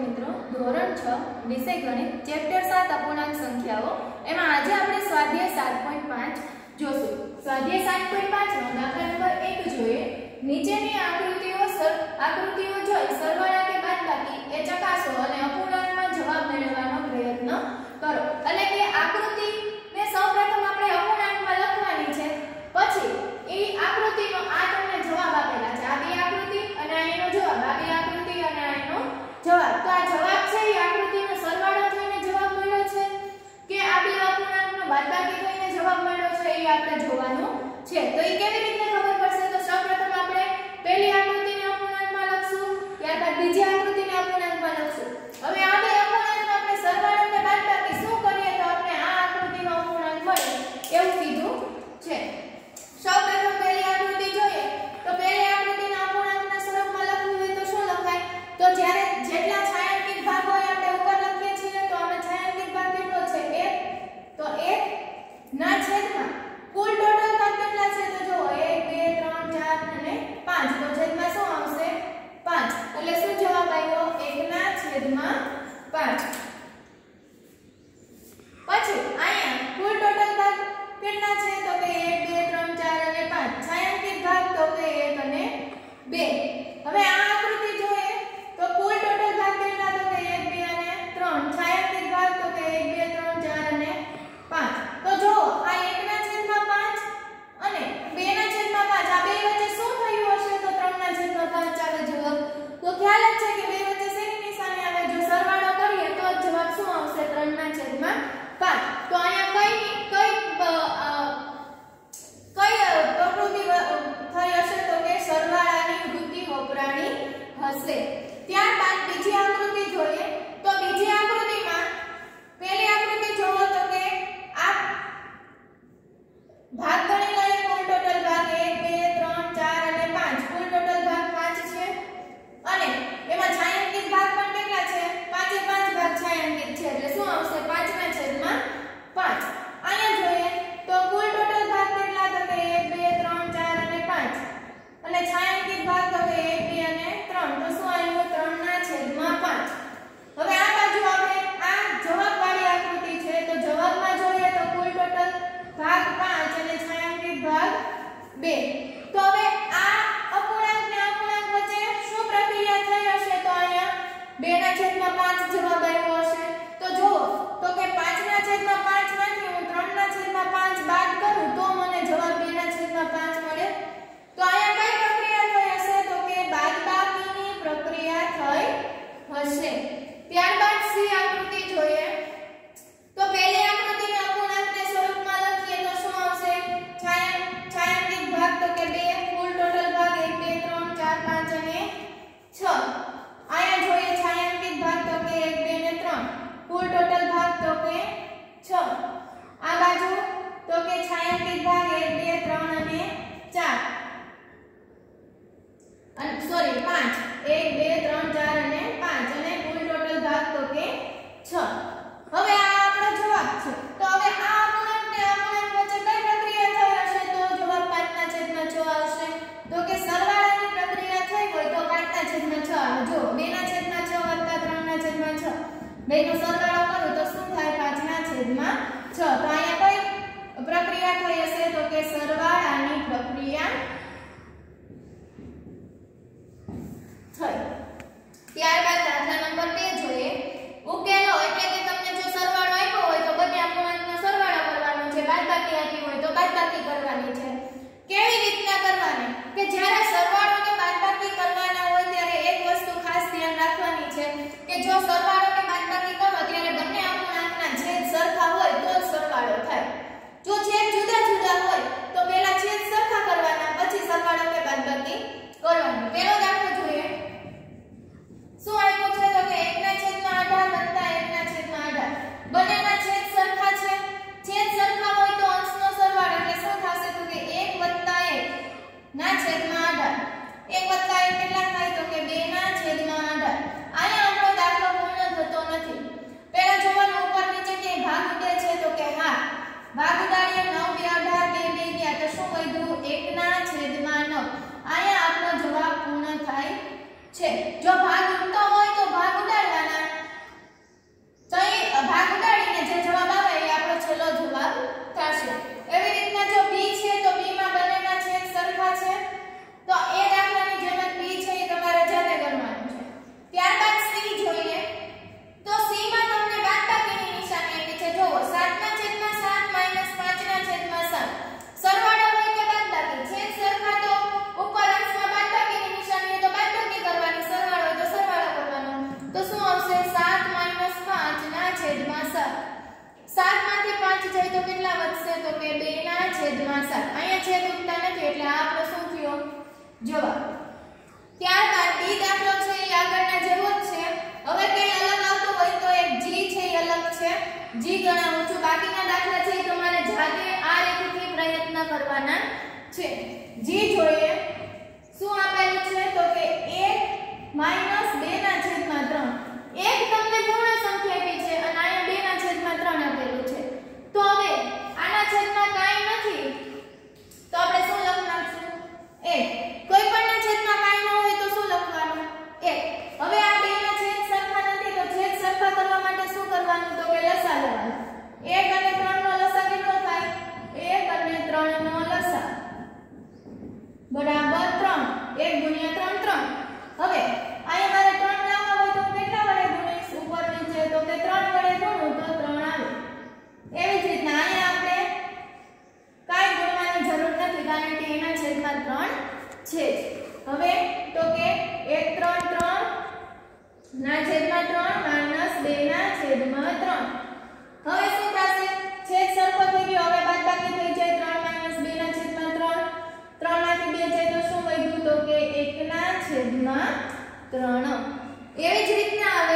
મિત્રો ધોરણ 6 વિષય ગણિત ચેપ્ટર 7 અપૂર્ણાંક સંખ્યાઓ એમાં આજે આપણે સ્વાધ્યાય 7.5 જોશું। સ્વાધ્યાય 7.5 નો દાખલા નંબર 1 જોઈએ। નીચેની આકૃતિઓ જોઈ સરવાળા કે બાદબાકી એ ચકાસો અને અપૂર્ણાંકમાં જવાબ મેળવવાનો પ્રયત્ન કરો। એટલે કે આકૃતિને સૌપ્રથમ આપણે અપૂર્ણાંકમાં લખવાની છે, પછી એ આકૃતિનો આ તમને જવાબ આપેલા છે, આ બે આકૃતિ અને આ એનો જવાબ, આ બે આકૃતિ અને આ એનો જવાબ। તો આ જવાબ છે એ આકૃતિનો સરવાળો થઈને જવાબ મળ્યો છે કે આ બે અપૂર્ણાંકનો બાદબાકી થઈને જવાબ મળ્યો છે, એ આપણે જોવાનું છે। તો એ કેવી રીતે ખબર પડશે? તો સૌપ્રથમ આપણે પહેલી આકૃતિને અપૂર્ણાંકમાં લખશું, ત્યારબાદ બીજી આકૃતિને અપૂર્ણાંકમાં લખશું। હવે આ બે અપૂર્ણાંકનો આપણે સરવાળો અને બાદબાકી શું કરીએ તો આપણે આ આકૃતિનો અપૂર્ણાંક મળે એવું કીધું છે। સૌપ્રથમ પહેલી આકૃતિ જોઈએ તો પહેલી આકૃતિના અપૂર્ણાંકના સ્વરૂપમાં લખવું હોય તો શું લખાય? તો જ્યારે જેટલા છાयांकित ભાગ હોય આપણે ઉપર લખીએ છીએ તો આમાં છાयांकित ભાગ કેટલો છે? 1। તો 1 ના છેદમાં કુલ ટોટલ ભાગ કેટલા છે? તો જો 1 2 3 4 અને 5, તો છેદમાં શું આવશે? 5। એટલે શું જવાબ આવ્યો? 1 ના છેદમાં 5। પછી અહીંયા કુલ ટોટલ ભાગ કેટલા છે? તો કે 1 2 3 4 અને 5, છાयांकित ભાગ તો કે 1 અને 2। હવે આ આકૃતિ જોઈએ તો કુલ ટોટલ ભાગ કેટલા? તો કે 1 2 અને 3, છાयांकित ભાગ તો કે 1 2 3 4 અને 5। તો જો આ 1 ના છેદમાં 5 અને 2 ના છેદમાં 5, આ બે વચ્ચે શું થયું હશે? તો 3 ના છેદમાં 5 આવે જવાબ। તો ખ્યાલ જ છે કે બે વચ્ચે શેની નિશાની આવે? જો સરવાળો કરીએ તો જવાબ શું આવશે? 3 ના છેદમાં 5। તો અહીંયા કઈ પ્રવૃત્તિ થઈ હશે? તો કે સરવાળાની વૃત્તિ વપરાણી હશે। ત્યારબાદ બીજી આકૃતિ જોઈએ તો બીજી આકૃતિમાં પહેલી આકૃતિ જોવો તો કે આ ભાગ ગણી લઈએ, કુલ ટોટલ ભાગ 1 2 3 4 અને 5, કુલ ટોટલ ભાગ 5 છે અને એમાં છાयांकित ભાગ પણ કેટલા છે? 5 એ 5 ભાગ છાयांकित છે, એટલે શું આવશે? 5 ના છેદમાં 5। અહીંયા જોઈએ તો કુલ ટોટલ ભાગ કેટલા? તો કે 1 2 3 4 અને 5 અને છાयांकित ભાગ તો કે 1 2 અને 3, તો શું આવ્યું? 3 ના છેદમાં 5। હવે આ બાજુ આપણે આ જવાબવાળી આકૃતિ છે તો જવાબમાં જોઈએ તો કુલ ટોટલ ભાગ 5 અને છાयांकित ભાગ 2। તો હવે આ અપૂર્ણાંક ને અપૂર્ણાંક વચ્ચે શું પ્રક્રિયા થઈ હશે? તો અહીંયા 2 ના છેદમાં 5 જવાબ આવ્યો હશે। તો જુઓ તો કે 5 ના છેદમાં 5 માંથી હું 3 ના છેદમાં 5 બાદ કરું તો મને જવાબ 2 ના છેદમાં 5 મળે। તો અહીંયા કઈ પ્રક્રિયા થઈ હશે? તો કે બાદબાકીની પ્રક્રિયા થઈ હશે। ત્યારબાદ સી આકૃતિ જોઈએ તો પહેલી આકૃતિને અપૂર્ણાંકના સ્વરૂપમાં લખીએ તો શું આવશે? છાयांकित ભાગ તો કે 2, કુલ ટોટલ ભાગ 1 2 3 4 5 અને 6। અહીંયા જોઈએ છાयांकित ભાગ તો કે 1 2 અને 3, કુલ ટોટલ ભાગ તો કે 6। આ બાજુ તો કે છાयांकित ભાગ 1 2 3 અને 4 અને સોરી 5, 1 2 3 4 અને 5 અને કુલ ટોટલ ભાગ તો કે 6। હવે આ આપણો જવાબ છે। તો હવે આ અપૂર્ણાંક ને અપૂર્ણાંક વચ્ચે કઈ પ્રક્રિયા થઈ હશે? તો જવાબ 5 ના છેદમાં 6 આવશે। તો કે સરવાળાની પ્રક્રિયા થઈ હોય તો 5 ના છેદમાં 6 આવે। જો 2 ના છેદમાં 6 વત્તા 3 ના છેદમાં 6, બેનો સરવાળો કરું તો શું થાય? 5 ના છેદમાં 6। તો અહીંયા કઈ પ્રક્રિયા થઈ હશે? તો કે સરવાળાની પ્રક્રિયા થઈ। ત્યારબાદ દાખલા નંબર 2 જોઈએ। ઉકેલો એટલે કે તમને જો સરવાળો આપ્યો હોય તો બંને અપૂર્ણાંકનો સરવાળો કરવાનો છે, બાદબાકી આપી હોય તો બાદબાકી કરવાની છે। કેવી રીતના કરવાની? કે જ્યારે સરવાળો કે બાદબાકી કરવાના હોય ત્યારે એક વસ્તુ ખાસ ધ્યાન રાખવાની છે કે જો સરવાળો કે બાદબાકી કરો ત્યારે બંને અપૂર્ણાંકના છેદ સરખા હોય તો જ સરવાળો થાય। જો છેદ જુદા જુદા હોય તો પહેલા છેદ સરખા કરવાના, પછી સરવાળો કે બાદબાકી કરવાની। પહેલો દાખલો જોઈએ શું આપ્યો છે? તો કે 1 ના છેદમાં 18 વત્તા 1 ના છેદમાં 18, બંનેના છેદ સરખા છે। છેદ સરખા હોય તો અંશનો સરવાળો એટલે શું થશે? તો કે 1 વત્તા 1 ના છેદમાં 18, 1 વત્તા 1 કેટલા થાય? તો કે 2 ના છેદમાં 18। અહીંયા આપણો દાખલો પૂર્ણ 7 માંથી 5 જાય તો કેટલા વધશે તો કે 2/7 અહીંયા છેદ ઉડતા નથી એટલે આ આપણો શું થયો જવાબ ત્યારબાદ ડી દાખલો છે એ આગળના જેવો જ છે હવે કઈ અલગ આવતું હોય તો એક જી છે એ અલગ છે જી ગણાવું છું બાકીના દાખલા છે તમારે જાતે આ રીતથી પ્રયત્ન કરવાના છે જી જોઈએ શું આપેલું છે તો કે 1 - 2/3 એક તમને પૂર્ણ સંખ્યા આપી છે અને અહીંયા 2/3 આપેલું છે તો હવે આના છેદમાં કાંઈ નથી તો આપણે શું લખી નાખશું 1 કોઈ પણના છેદમાં કાંઈ ન હોય તો શું લખવાનું 1 હવે આ બેના છેદ સરખા નથી તો છેદ સરખા કરવા માટે શું કરવાનું તો કે લસા લેવાનું 1 અને 3 નો લસા કેટલો થાય 1 અને 3 નો લસા બરાબર 3 1 * 3 3 હવે અહીંયા મારે 3 લાવવા હોય તો કેટલા વડે ગુણીશ ઉપર નીચે તો કે 3 વડે ગુણું તો 3 આવે એવી જ રીતના અહીંયા આપણે કાંઈ ગુણવાની જરૂર નથી કારણ કે એના છેદમાં 3 છે હવે તો કે 1 3 3 ના છેદમાં 3 - 2 ના છેદમાં 3 હવે શું થશે છેદ સરખો થઈ ગયો હવે બાદબાકી થઈ જાય 3 - 2 ના છેદમાં 3 3 માંથી 2 જાય તો શું વધ્યું તો કે 1 ના છેદમાં 3 એવી જ રીતના હવે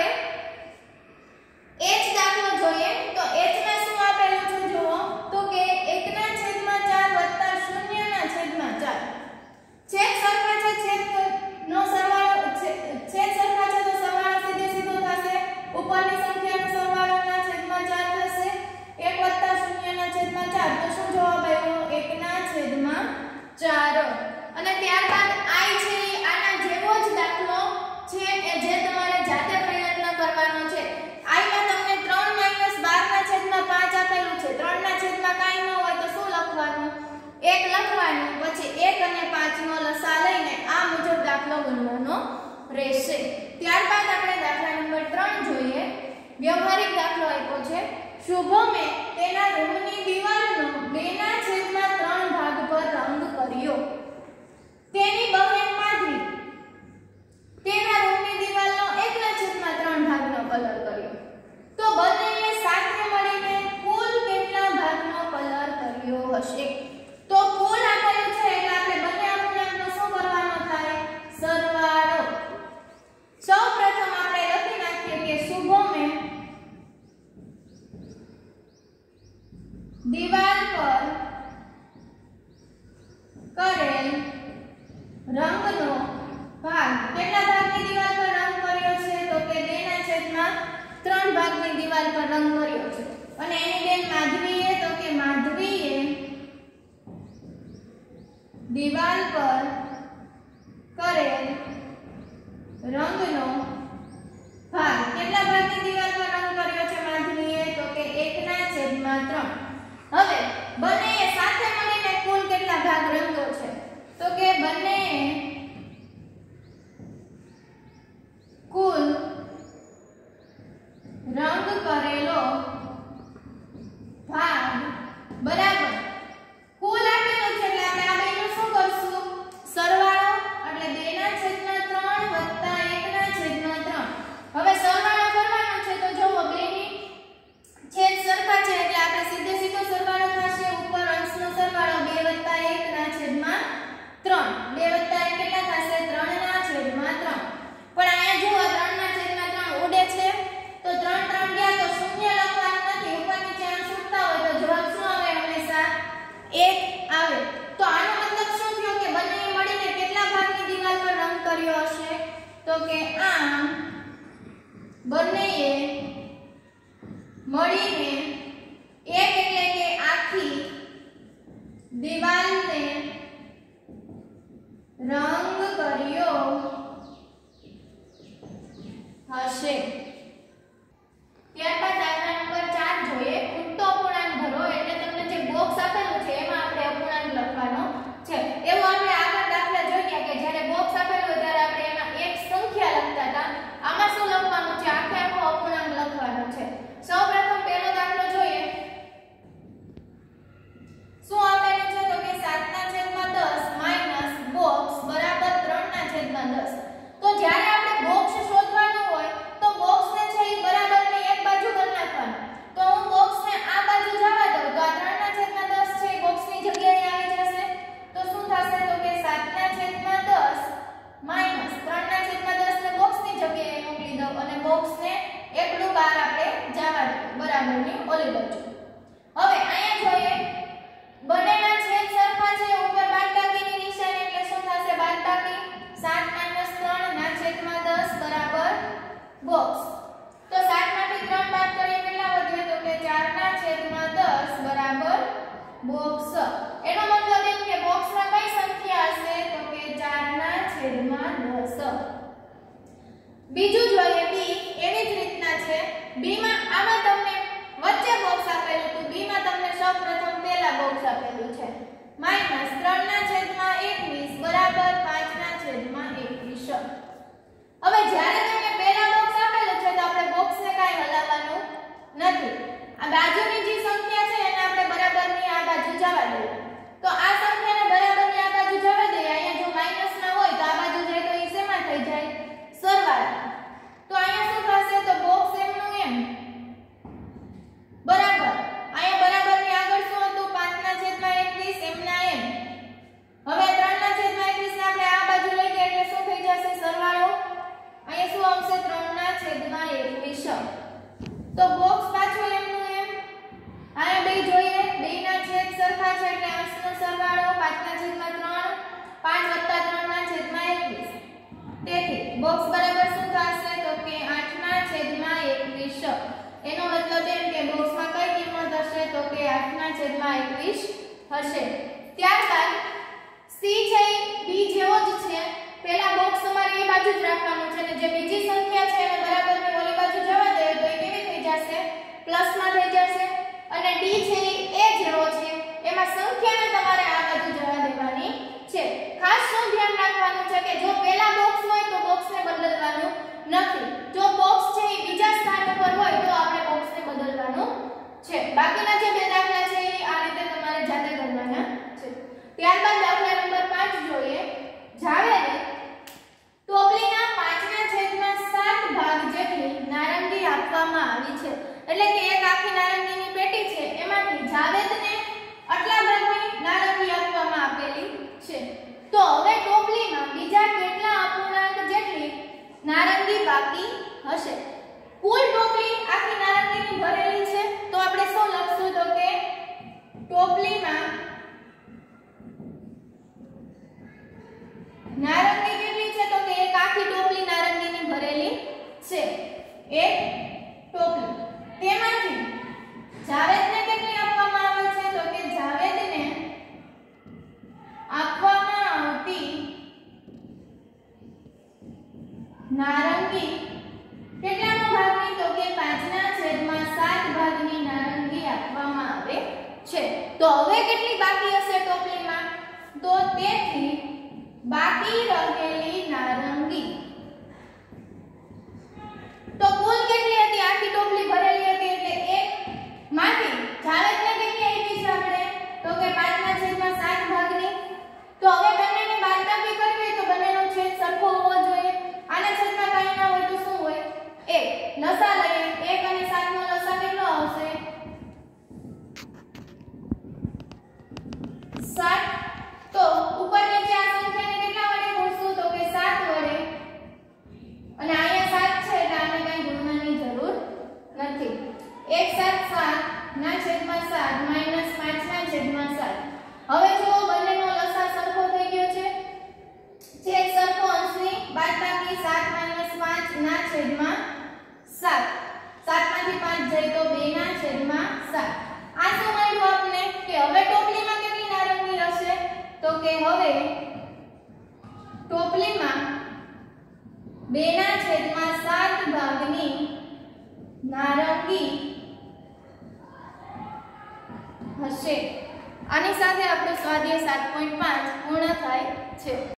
h દાખલો જોઈએ તો h માં શું આપેલું છે જુઓ તો કે 1 ના છેદમાં 4 + 0 ના છેદમાં 4 છેદ સરખા છે છેદ નો સરવાળો છેદ સરખા છે તો સરવાળો સીધો થશે ઉપરની સંખ્યાનો સરવાળો ના છેદમાં 4 થશે 1 + 0 ના છેદમાં 4 તો શું જવાબ આવ્યો 1 ના છેદમાં 4 અને ત્યારબાદ i છે આના જેવો જ દાખલો છે જે તમારે જાતે પ્રયત્ન કરવાનો છે i માં તમને 3 - 12/5 આપેલું છે 3 ના છેદમાં કાંઈ ન હોય તો શું લખવાનું 1 લખવાનું પછી 1 અને 5 નો લસા લઈને આ મુજબ દાખલો ગણવાનો રહેશે ત્યારબાદ આપણે દાખલા નંબર 3 જોઈએ વ્યવહારિક દાખલો આપ્યો છે શુભમે તેના રૂમની દિવાલનો 2/3 ભાગ પર રંગ કર્યો તેની બહેન માધવી તેના રૂમની દિવાલનો 1/3 ભાગનો કલર કર્યો તો બંનેએ સાથે મળીને કુલ કેટલા ભાગનો કલર કર્યો હશે તો કુલ આપેલું છે એટલે આપણે બંને અપૂર્ણાંકનો શું કરવાનો થાય સરવાળો સૌપ્રથમ આપણે લખી નાખીએ કે શુભમે દિવાલ પર કરેલ રંગનો ભાગ કેટલા ભાગની દિવાલ પર રંગ કર્યો છે તો કે 2/3 ભાગની દિવાલ પર રંગ કર્યો છે અને એની બેન માધવીએ તો કે માધવીએ દિવાલ પર કરેલ રંગનો ભાગ કેટલા ભાગની દિવાલ પર રંગ કર્યો છે માધવીએ તો કે 1/3 હવે બંનેએ સાથે મળીને કુલ કેટલા ભાગ રંગ્યો છે તો કે બંનેએ કુલ રંગ કરેલો ભાગ બરાબર કુલ આપેલો છે એટલે આપણે આ બેનું શું કરશું સરવાળો એટલે 2/3 + 1/3 હવે સરવાળો કરવાનો છે તો જુઓ બેની છેદ સરખા છે એટલે આપણે સીધો સરવાળો થશે ઉપર અંશનો સરવાળો 2 + 1/3 2 + 1 કેટલા થશે 3/3 પણ અહીંયા જુઓ 3/3 ઉડે છે તો 3 3 ગયા તો શૂન્ય લખવાનું નથી ઉપર નીચે અંશ ઉડતા હોય તો જવાબ શું આવે હંમેશા 1 આવે તો આનો મતલબ શું થયો કે બંનેએ મળીને કેટલા ભાગની દિવાલ પર રંગ કર્યો હશે તો કે આમ બંનેએ મળીને એક એટલે કે આખી દિવાલને રંગ કર્યો હશે ત્યારબાદ દાખલા નંબર 4 જોઈએ ઉલટો અપૂર્ણાંક ભરો એટલે તમને જે બોક્સ આપેલું છે એમાં આપણે અપૂર્ણાંક લખવાનો છે એવું આપણે આગળ દાખલા જોયા કે જ્યારે બોક્સ આપેલું હોય ત્યારે આપણે એમાં એક સંખ્યા લખતા હતા આમાં શું લખવાનું છે આખે આખો અપૂર્ણાંક લખવાનો છે સૌપ્રથમ પહેલો દાખલો જોઈએ શું આપેલું છે તો કે 7/10 - બોક્સ બરાબર 3/10 તો જ્યારે આપણે બોક્સ શોધવાનું હોય તો બોક્સ ઓલી બાજુ. હવે અહીંયા જોઈએ બંનેના છેદ સરખા છે, ઉપર બાદબાકીની નિશાની એટલે શું થશે? બાદબાકી 7 - 3 ના છેદમાં 10 બરાબર બોક્સ. તો 7 માંથી 3 બાદ કરીએ કેટલા વધે? તો કે 4 ના છેદમાં 10 બરાબર બોક્સ. એનો મતલબ એમ કે બોક્સમાં કઈ સંખ્યા હશે? તો કે 4 ના છેદમાં 10. બીજું જોઈએ b. એવી જ રીતના છે b માં. આમાં તમને વચ્ચે બોક્સ આપેલું હતું, b માં તમને સૌપ્રથમ પહેલા બોક્સ આપેલું છે -3 ના છેદમાં 21 બરાબર 5 ના છેદમાં 21. હવે જ્યારે તમને પહેલા બોક્સ આપેલું છે તો આપણે બોક્સને કાઈ હલાવવાનું નથી. આ બાજુની જે સંખ્યા છે એને આપણે બરાબરની આ બાજુ જવા દઈએ. તો આ સંખ્યાને બરાબરની આ બાજુ જવા દઈએ. અહીંયા જો માઈનસ ના હોય તો આ બાજુ જાય તો એ શેમાં થઈ જાય? સરવાળા. તો અહીંયા શું થશે? તો બોક્સ એમનું એમ બરાબર. અહીંયા બરાબરની આગળ શું હતું? 5 ના છેદમાં 21 એમના એમ. હવે 3 ના છેદમાં 21 ને આપણે આ બાજુ લઈ ગયા એટલે શું થઈ જશે? સરવાળો. અહીંયા શું આવશે? 3 ના છેદમાં 21. તો બોક્સ પાછું એમનું એમ. આયા બે જોઈએ, બેના છેદ સરખા છે એટલે અંશનો સરવાળો 5 ના છેદમાં 3 5 + 3 ના છેદમાં 21. તેથી બોક્સ બરાબર શું થશે? તો કે 8 ના છેદમાં 21. એનો મતલબ એમ કે બોક્સમાં કઈ કિંમત હશે? તો કે 8 ના છેદમાં 21 હશે. ત્યારબાદ c છે b જેવો જ છે. પહેલા બોક્સ તમારે એ બાજુ જ રાખવાનું છે અને જે બીજી સંખ્યા છે એને બરાબરની ઓલી બાજુ જવા દે તો એ કેવી થઈ જશે? પ્લસમાં થઈ જશે. અને d છે એ જેવો છે એમાં સંખ્યાને તમારે આ બાજુ જવા દેવાની છે. ખાસ શું ધ્યાન રાખવાનું છે કે જો પહેલા બોક્સ હોય તો બોક્સને બદલવાનું નથી. જો બોક્સ છે એ બીજા સ્થાન ઉપર હોય તો આપણે બોક્સને બદલવાનું છે. બાકીના જે બે દાખલા છે એ આ રીતે તમારે જાતે કરવાના છે. ત્યારબાદ દાખલા નંબર 5 જોઈએ. જાવેદે ટોપલીના 5 ના છેદમાં 7 ભાગ જેટલી નારંગી આપવામાં આવી છે. એટલે કે એક આખી નારંગીની પેટી છે એમાંથી જાવેદને આટલા ભાગની નારંગી આપવામાં આપેલી છે. તો હવે ટોપલીમાં બીજા કેટલા અપૂર્ણાંક જેટલી નારંગી બાકી હશે? કુલ ટોપલી આખી નારંગીની ભરેલી છે તો આપણે શું લખશું? તો કે ટોપલીમાં નારંગી કેટલી છે? તો કે એક આખી ટોપલી નારંગીની ભરેલી છે. એક ટોપલી. તેમાંથી જાવેદને કેટલી આપવામાં આવે છે? તો કે જાવેદને આપવામાં આવતી નારંગી કેટલાનો ભાગની? તો કે 5 ના છેદમાં 7 ભાગની નારંગી આપવામાં આવે છે. તો હવે કેટલી બાકી હશે ટોપલીમાં? તો તેથી બાકી રહેલી નારંગી તો કુલ કેટલી હતી? આખી ટોપલી ભરેલી હતી એટલે એક માંથી જાવેદને કેટલી આપી છે આપણે? તો કે 5 ના છેદમાં 7 ભાગની. તો હવે બંનેની બાદબાકી કરવી તો બંનેનો છેદ સરખો હોવો જોઈએ. આના છેદમાં કંઈ ના હોય તો શું હોય? 1. લસા લઈએ. 1 અને 7 નો લસા કેટલો આવશે? 7. તો ઉપર નીચે આ સંખ્યાને કેટલા વડે ગુણશું? તો કે 7 વડે. અને અહીંયા 7 છે એટલે આને કઈ ગુણવાની જરૂર નથી. 1 7 7 ના છેદમાં 7 -5 ના છેદમાં 7. હવે જો બંનેનો લસા સરખો થઈ ગયો છે. છેદ સરખો અંશની બાદબાકી 7 - 5 ના છેદમાં 7. 7 માંથી 5 જાય તો 2 ના છેદમાં 7. આ શું મળ્યું આપને? કે હવે ટોપલીમાં કેટલી નારંગી હશે? તો કે હવે ટોપલીમાં 2 ના છેદમાં 7 ભાગની નારંગી હશે. આની સાથે આપણો સ્વાધ્યાય 7.5 પૂર્ણ થાય છે.